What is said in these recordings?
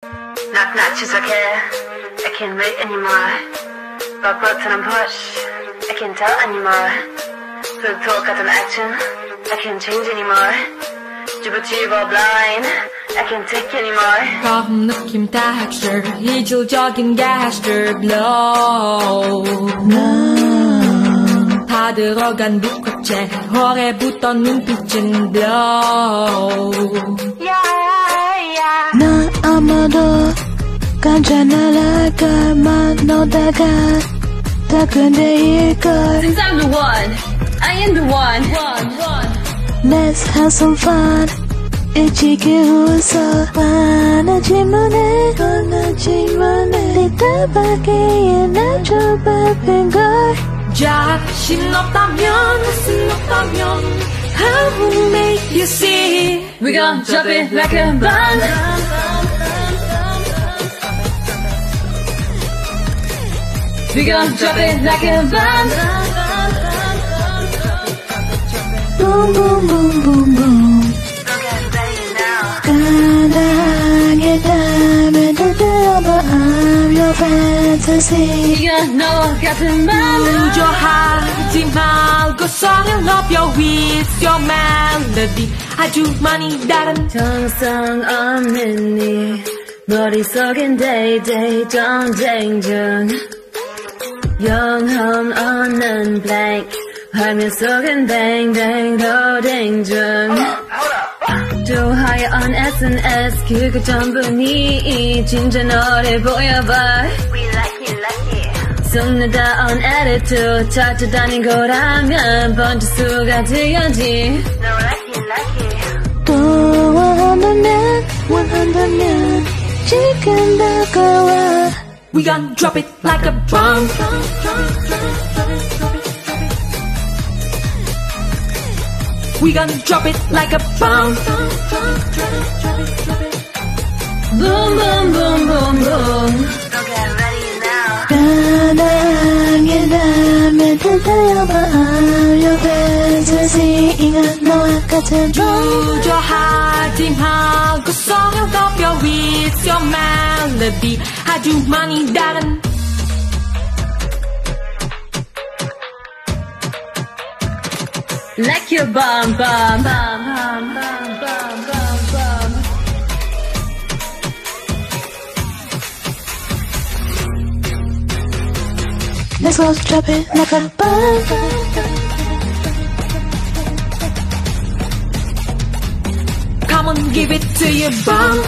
Knock 추적해 I can't wait anymore 벅벅처럼 push I can't tell anymore Food talk 같은 action I can't change anymore 쭈벅쭈벅 blind I can't take anymore 처음 느낌 texture 이질적인 gesture blow 다 들어간 북극제 홀에 붙던 눈빛은 blow 난 아마도 괜찮아랄까만 너다가 다 근데일걸 Since I'm the one, I am the one. Let's have some fun 일찍이 웃어 화나지만 해 네 따박이에 날 좁아빈걸 자신 없다면 I will make you see We gon' drop it like a bomb. We gon' drop it like a bomb. Boom boom boom boom boom 간단하게 담에 들어봐 I'm your fantasy 네가 너와 같은 맘 주저하지 말고 성형럽여 with your melody 아주 많이 다른 정성 없는 네 머릿속엔 day 전쟁 중 영혼 없는 blank 화면 속엔 bang loading 중 좋아요 on SNS 그거 전부 네 진짜 너를 보여봐 We like it 속내다 on attitude 찾아다닌 거라면 번째 수가 되어지 No like it 또 원한다면 지금 다가와 We gon' drop it like a bomb We gon' drop it like a bomb Boom boom boom boom boom So get ready now 편하게 담에 들어봐 I'm your fantasy 인간 너와 같은 주저하지 말고 성형럽여 with your melody 아주 많이 다른 Like your bum bum bum bum bum bum bum bum. Let's go drop it like a bomb Come on give it to your bomb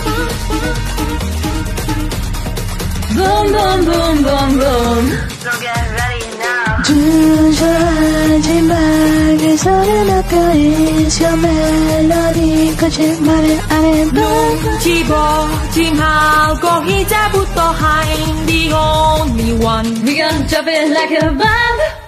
Boom boom boom boom boom. So get ready now 주저하지 말게 소리 높여 It's your melody 거짓말을 안 해도 집어지 말고 이제부터 I'm the only one We gon' drop it like a bomb.